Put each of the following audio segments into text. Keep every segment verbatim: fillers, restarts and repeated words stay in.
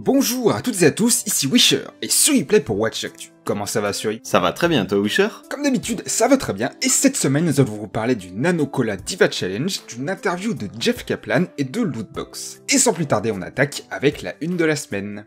Bonjour à toutes et à tous, ici Wisher, et Suriplay pour Watch Actu. Comment ça va Suri? Ça va très bien toi Wisher? Comme d'habitude, ça va très bien, et cette semaine nous allons vous parler du Nanocola Diva Challenge, d'une interview de Jeff Kaplan et de Lootbox. Et sans plus tarder, on attaque avec la une de la semaine.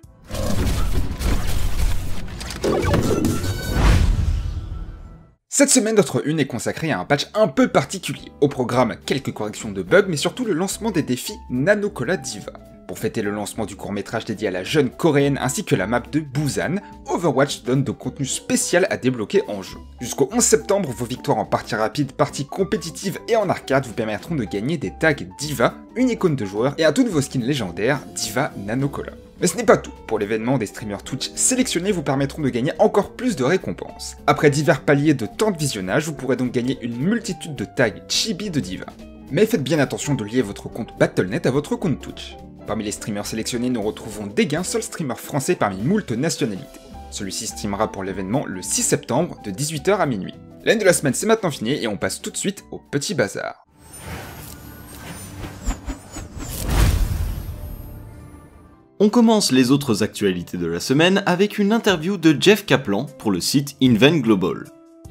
Cette semaine, notre une est consacrée à un patch un peu particulier. Au programme, quelques corrections de bugs, mais surtout le lancement des défis Nanocola Diva. Pour fêter le lancement du court-métrage dédié à la jeune coréenne ainsi que la map de Busan, Overwatch donne de contenu spécial à débloquer en jeu. Jusqu'au onze septembre, vos victoires en partie rapide, partie compétitive et en arcade vous permettront de gagner des tags Diva, une icône de joueur et un tout nouveau skin légendaire, Diva Nanocola. Mais ce n'est pas tout, pour l'événement, des streamers Twitch sélectionnés vous permettront de gagner encore plus de récompenses. Après divers paliers de temps de visionnage, vous pourrez donc gagner une multitude de tags Chibi de Diva. Mais faites bien attention de lier votre compte Battle point net à votre compte Twitch. Parmi les streamers sélectionnés, nous retrouvons Degain, seul streamer français parmi moult nationalités. Celui-ci streamera pour l'événement le six septembre de dix-huit heures à minuit. L'année de la semaine c'est maintenant fini et on passe tout de suite au petit bazar. On commence les autres actualités de la semaine avec une interview de Jeff Kaplan pour le site Invent Global.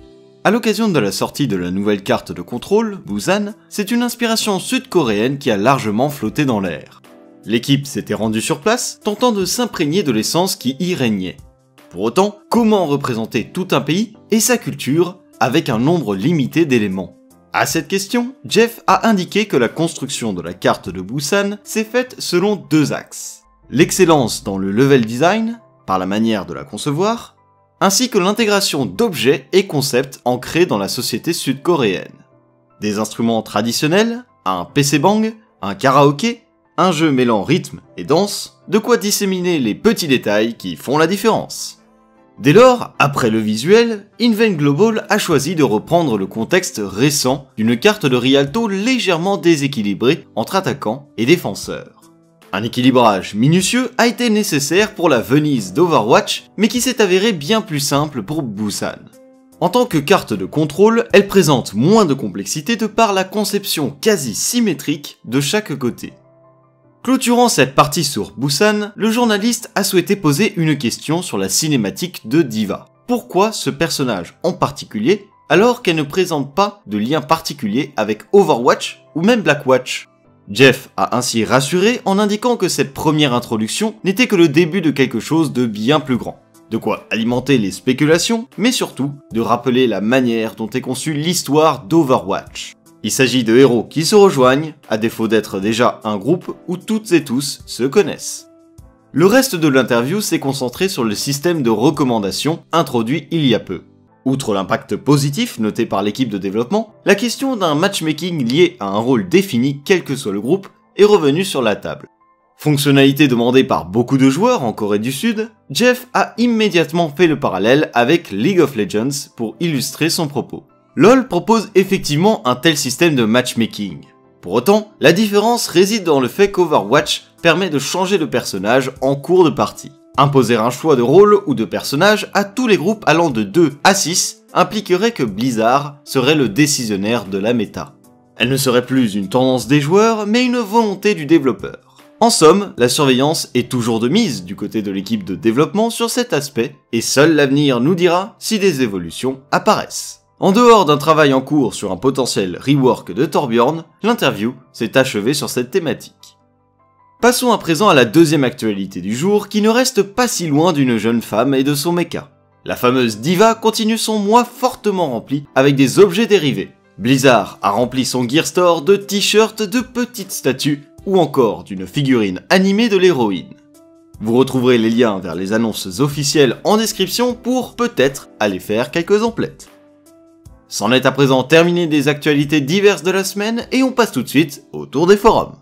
A l'occasion de la sortie de la nouvelle carte de contrôle, Busan, c'est une inspiration sud-coréenne qui a largement flotté dans l'air. L'équipe s'était rendue sur place, tentant de s'imprégner de l'essence qui y régnait. Pour autant, comment représenter tout un pays et sa culture avec un nombre limité d'éléments? À cette question, Jeff a indiqué que la construction de la carte de Busan s'est faite selon deux axes. L'excellence dans le level design, par la manière de la concevoir, ainsi que l'intégration d'objets et concepts ancrés dans la société sud-coréenne. Des instruments traditionnels, un P C bang, un karaoké, un jeu mêlant rythme et danse, de quoi disséminer les petits détails qui font la différence. Dès lors, après le visuel, Invent Global a choisi de reprendre le contexte récent d'une carte de Rialto légèrement déséquilibrée entre attaquants et défenseurs. Un équilibrage minutieux a été nécessaire pour la Venise d'Overwatch, mais qui s'est avéré bien plus simple pour Busan. En tant que carte de contrôle, elle présente moins de complexité de par la conception quasi symétrique de chaque côté. Clôturant cette partie sur Busan, le journaliste a souhaité poser une question sur la cinématique de Diva. Pourquoi ce personnage en particulier, alors qu'elle ne présente pas de lien particulier avec Overwatch ou même Blackwatch? Jeff a ainsi rassuré en indiquant que cette première introduction n'était que le début de quelque chose de bien plus grand. De quoi alimenter les spéculations, mais surtout de rappeler la manière dont est conçue l'histoire d'Overwatch. Il s'agit de héros qui se rejoignent, à défaut d'être déjà un groupe où toutes et tous se connaissent. Le reste de l'interview s'est concentré sur le système de recommandation introduit il y a peu. Outre l'impact positif noté par l'équipe de développement, la question d'un matchmaking lié à un rôle défini quel que soit le groupe est revenue sur la table. Fonctionnalité demandée par beaucoup de joueurs en Corée du Sud, Jeff a immédiatement fait le parallèle avec League of Legends pour illustrer son propos. LoL propose effectivement un tel système de matchmaking. Pour autant, la différence réside dans le fait qu'Overwatch permet de changer de personnage en cours de partie. Imposer un choix de rôle ou de personnage à tous les groupes allant de deux à six impliquerait que Blizzard serait le décisionnaire de la méta. Elle ne serait plus une tendance des joueurs, mais une volonté du développeur. En somme, la surveillance est toujours de mise du côté de l'équipe de développement sur cet aspect, et seul l'avenir nous dira si des évolutions apparaissent. En dehors d'un travail en cours sur un potentiel rework de Torbjorn, l'interview s'est achevée sur cette thématique. Passons à présent à la deuxième actualité du jour qui ne reste pas si loin d'une jeune femme et de son mecha. La fameuse Diva continue son mois fortement rempli avec des objets dérivés. Blizzard a rempli son Gear Store de t-shirts, de petites statues ou encore d'une figurine animée de l'héroïne. Vous retrouverez les liens vers les annonces officielles en description pour peut-être aller faire quelques emplettes. C'en est à présent terminé des actualités diverses de la semaine et on passe tout de suite au tour des forums.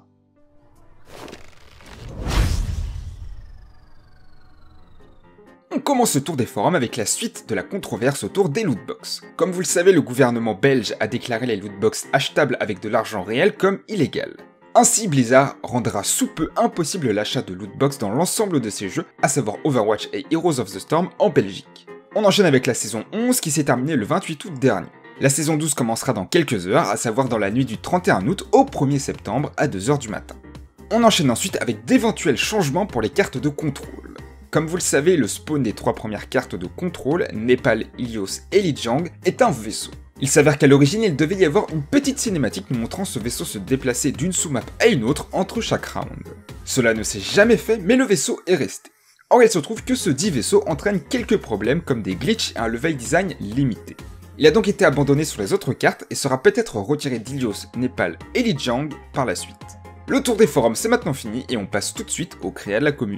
On commence ce tour des forums avec la suite de la controverse autour des lootbox. Comme vous le savez, le gouvernement belge a déclaré les lootbox achetables avec de l'argent réel comme illégales. Ainsi, Blizzard rendra sous peu impossible l'achat de lootbox dans l'ensemble de ses jeux, à savoir Overwatch et Heroes of the Storm en Belgique. On enchaîne avec la saison onze qui s'est terminée le vingt-huit août dernier. La saison douze commencera dans quelques heures, à savoir dans la nuit du trente et un août au premier septembre à deux heures du matin. On enchaîne ensuite avec d'éventuels changements pour les cartes de contrôle. Comme vous le savez, le spawn des trois premières cartes de contrôle, Népal, Ilios et Lijiang, est un vaisseau. Il s'avère qu'à l'origine, il devait y avoir une petite cinématique nous montrant ce vaisseau se déplacer d'une sous-map à une autre entre chaque round. Cela ne s'est jamais fait, mais le vaisseau est resté. Or il se trouve que ce dit vaisseau entraîne quelques problèmes comme des glitches et un level design limité. Il a donc été abandonné sur les autres cartes et sera peut-être retiré d'Ilios, Népal et Lijiang par la suite. Le tour des forums c'est maintenant fini et on passe tout de suite au créa de la commu.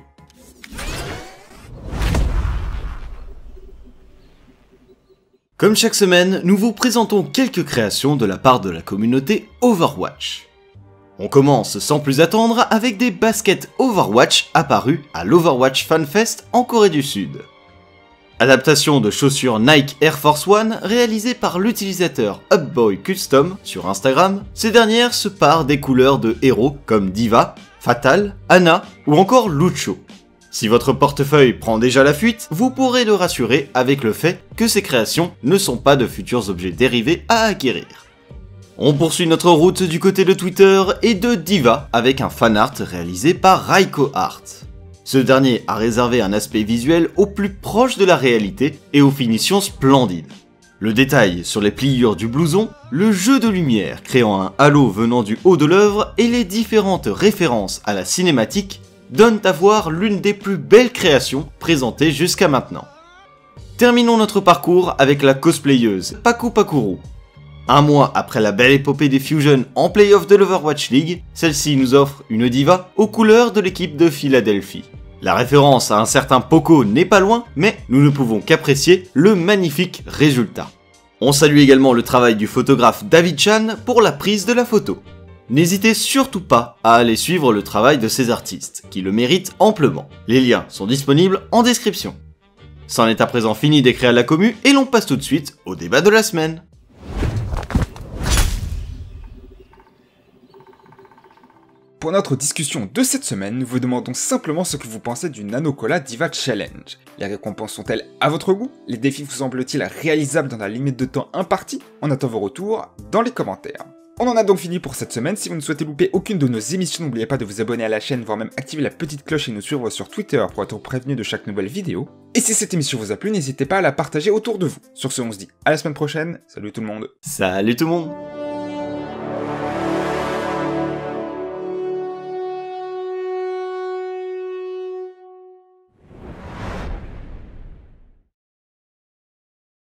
Comme chaque semaine, nous vous présentons quelques créations de la part de la communauté Overwatch. On commence sans plus attendre avec des baskets Overwatch apparues à l'Overwatch Fan Fest en Corée du Sud. Adaptation de chaussures Nike Air Force One réalisée par l'utilisateur Upboy Custom sur Instagram, ces dernières se parent des couleurs de héros comme Diva, Fatal, Ana ou encore Lucho. Si votre portefeuille prend déjà la fuite, vous pourrez le rassurer avec le fait que ces créations ne sont pas de futurs objets dérivés à acquérir. On poursuit notre route du côté de Twitter et de Diva avec un fanart réalisé par Raiko Art. Ce dernier a réservé un aspect visuel au plus proche de la réalité et aux finitions splendides. Le détail sur les pliures du blouson, le jeu de lumière créant un halo venant du haut de l'œuvre et les différentes références à la cinématique donnent à voir l'une des plus belles créations présentées jusqu'à maintenant. Terminons notre parcours avec la cosplayeuse Paku Pakuru. Un mois après la belle épopée des Fusion en play-off de l'Overwatch League, celle-ci nous offre une diva aux couleurs de l'équipe de Philadelphie. La référence à un certain Poco n'est pas loin, mais nous ne pouvons qu'apprécier le magnifique résultat. On salue également le travail du photographe David Chan pour la prise de la photo. N'hésitez surtout pas à aller suivre le travail de ces artistes, qui le méritent amplement. Les liens sont disponibles en description. C'en est à présent fini d'écrire la commu et l'on passe tout de suite au débat de la semaine. Pour notre discussion de cette semaine, nous vous demandons simplement ce que vous pensez du Nanocola Diva Challenge. Les récompenses sont-elles à votre goût? Les défis vous semblent-ils réalisables dans la limite de temps impartie? On attend vos retours dans les commentaires. On en a donc fini pour cette semaine. Si vous ne souhaitez louper aucune de nos émissions, n'oubliez pas de vous abonner à la chaîne, voire même activer la petite cloche et nous suivre sur Twitter pour être prévenu de chaque nouvelle vidéo. Et si cette émission vous a plu, n'hésitez pas à la partager autour de vous. Sur ce, on se dit à la semaine prochaine. Salut tout le monde. Salut tout le monde.